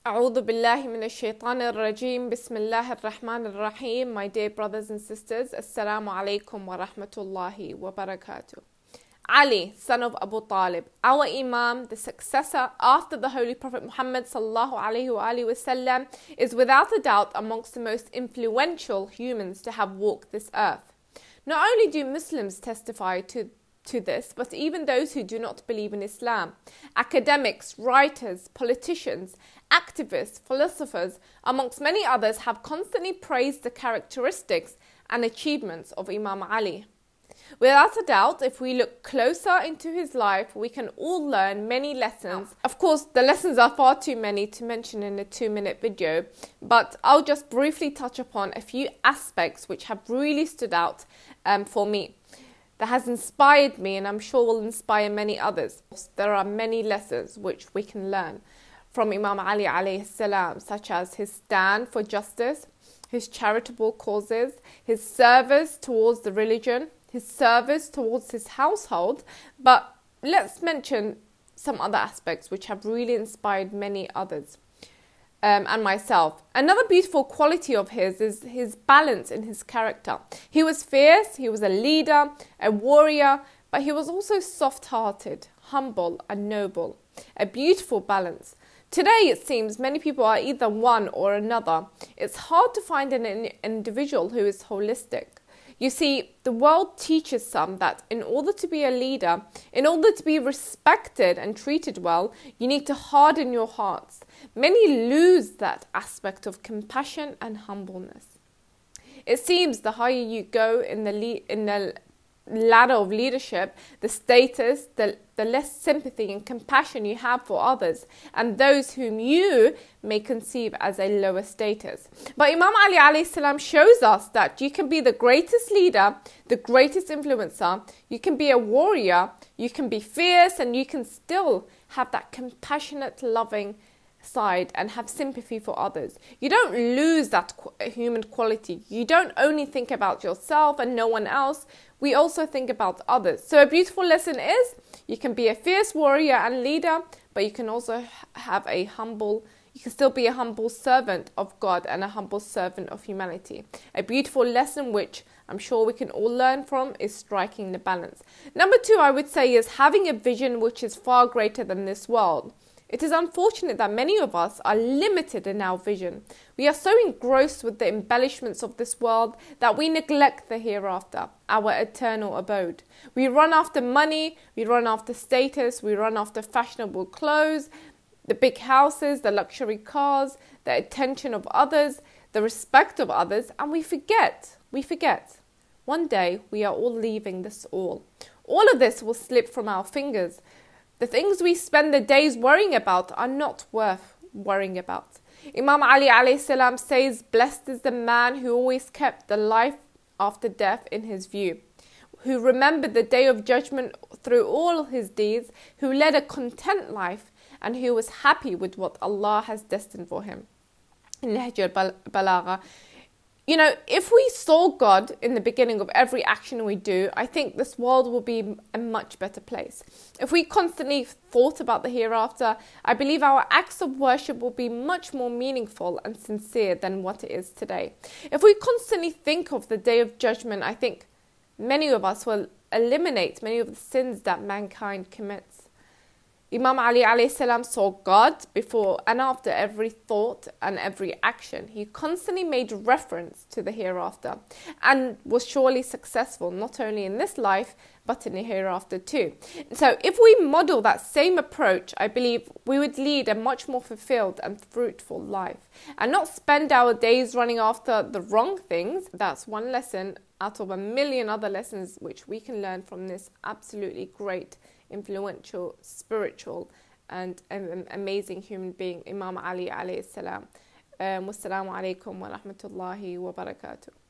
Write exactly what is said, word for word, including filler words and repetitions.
A'udhu billahi minash shaitanir rajim. Bismillahir rahmanir rahim. My dear brothers and sisters, Assalamu alaikum wa rahmatullahi wa barakatuh. Ali, son of Abu Talib, our Imam, the successor after the Holy Prophet Muhammad sallallahu alaihi wa alihi wasallam, is without a doubt amongst the most influential humans to have walked this earth. Not only do Muslims testify to to this, but even those who do not believe in Islam, academics, writers, politicians, activists, philosophers, amongst many others, have constantly praised the characteristics and achievements of Imam Ali. Without a doubt, if we look closer into his life, we can all learn many lessons. Of course, the lessons are far too many to mention in a two-minute video, but I'll just briefly touch upon a few aspects which have really stood out um, for me. That has inspired me, and I'm sure will inspire many others. There are many lessons which we can learn from Imam Ali alayhi salam, such as his stand for justice, his charitable causes, his service towards the religion, his service towards his household. But let's mention some other aspects which have really inspired many others. Um, and myself. Another beautiful quality of his is his balance in his character. He was fierce, he was a leader, a warrior, but he was also soft-hearted, humble and noble. A beautiful balance. Today, it seems many people are either one or another. It's hard to find an, an individual who is holistic. You see, the world teaches some that in order to be a leader, in order to be respected and treated well, you need to harden your hearts. Many lose that aspect of compassion and humbleness. It seems the higher you go in the le in the ladder of leadership, the status, the, the less sympathy and compassion you have for others and those whom you may conceive as a lower status. But Imam Ali alayhi salam shows us that you can be the greatest leader, the greatest influencer, you can be a warrior, you can be fierce, and you can still have that compassionate, loving side and have sympathy for others. You don't lose that human quality. You don't only think about yourself and no one else. We also think about others. So a beautiful lesson is you can be a fierce warrior and leader, but you can also have a humble, you can still be a humble servant of God and a humble servant of humanity. A beautiful lesson which I'm sure we can all learn from is striking the balance. Number two, I would say, is having a vision which is far greater than this world. It is unfortunate that many of us are limited in our vision. We are so engrossed with the embellishments of this world that we neglect the hereafter, our eternal abode. We run after money, we run after status, we run after fashionable clothes, the big houses, the luxury cars, the attention of others, the respect of others, and we forget, we forget. One day we are all leaving this all. All of this will slip from our fingers. The things we spend the days worrying about are not worth worrying about. Imam Ali alayhi salam says, "Blessed is the man who always kept the life after death in his view, who remembered the day of judgment through all his deeds, who led a content life, and who was happy with what Allah has destined for him." In Nahj al-Balagha. You know, if we saw God in the beginning of every action we do, I think this world will be a much better place. If we constantly thought about the hereafter, I believe our acts of worship will be much more meaningful and sincere than what it is today. If we constantly think of the day of judgment, I think many of us will eliminate many of the sins that mankind commits. Imam Ali alayhi salam saw God before and after every thought and every action. He constantly made reference to the hereafter and was surely successful not only in this life but in the hereafter too. So if we model that same approach, I believe we would lead a much more fulfilled and fruitful life and not spend our days running after the wrong things. That's one lesson out of a million other lessons which we can learn from this absolutely great, influential, spiritual and um, amazing human being, Imam Ali alayhi salam. Um, wassalamu alaikum wa rahmatullahi wa barakatuh.